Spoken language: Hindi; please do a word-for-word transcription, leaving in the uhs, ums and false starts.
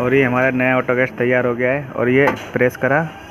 और ये हमारा नया ऑटोकैड तैयार हो गया है और ये प्रेस करा